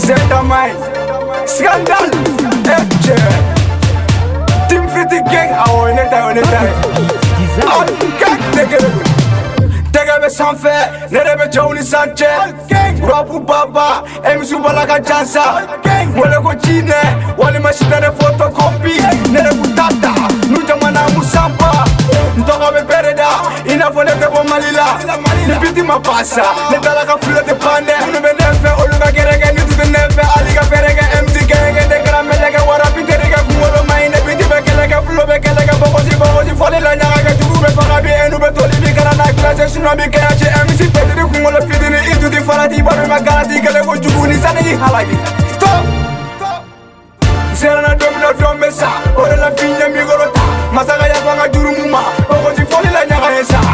Zeta Mai Scandal Eche Team Fiti Gang Awo neta All gang Tegebe sanfɛ ne de bɛ cɛw ni san cɛ Rapu baba MC Balaga Jansa Wele ko jinɛ walima sita ne photocopy ne de kun tata nu jamana musamba n tɔgɔ bɛ bɛrɛ da I n'a fɔ ne tɛ bɔ Mali la ni biti ma pasa ne tala ka filo tɛ pan dɛ minnu bɛ ne fɛ olu ka gɛrɛ kɛ ni tu tɛ ne fɛ hali ka fɛrɛ kɛ MC gɛrɛkɛ ne kɛra mɛlɛkɛ warabi tɛ ne kɛ kunkolo ma ɲi ne biti bɛ kɛlɛ kɛ filo bɛ kɛlɛ kɛ bɔgɔsi fɔli la ɲaga kɛ jugu bɛ faga bi enu bɛ toli bi kana na classe sinon bi kɛ ci MC petiri kunkolo fitini I tuti farati babi ma garati kɛlɛ ko jugu ni sani I halaki stop Serana domino dombe sa ore la finya mi gorota masaka ya fanga jurumu ma bɔgɔsi fɔli la ɲaga ye sa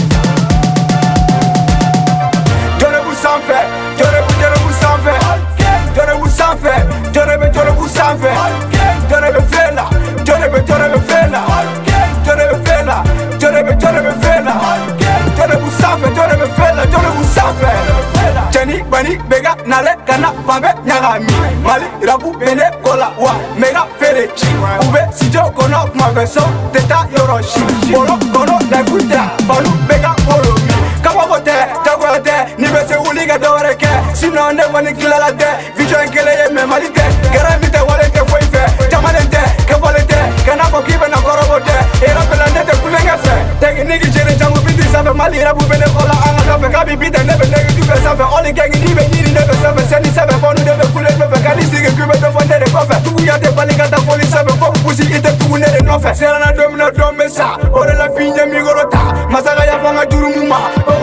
Jɔrɔbu sanfɛ jɔrɔbu sanfɛ jɔrɔbu sanfɛ jɔrɔbu sanfɛ jɔrɔbu fela jɔrɔbu fela jɔrɔbu fela jɔrɔbu fela jɔrɔbu sanfɛ jɔrɔbu sanfɛ Jani bani bega nale kana fabe nyagami Mali rabu bene kola wa mega ferechi ube sijo kono mabeso teta yoroshi bolo kono la futa balu bega follow me kama bote jagote ni bese uliga dore ke sino ne wani kilala de vision kele ye me malite garamite walete foife jamalente ke volete kana ko kibe na korobote era pelande te kulenga fe tekniki jere jangu bidi sabe Mali rabu bene kola anga fe kabi bide ne bene du sabe oli gangi ni be ni ne be sabe seni sabe fonu de be kule be kani sige kube be fonde de kofe tugu ya te bali kata foli sabe fo pusi ite tugu ne de nofe serana domino dombe sa ore la finya mi gorota masaka ya fanga jurumu ma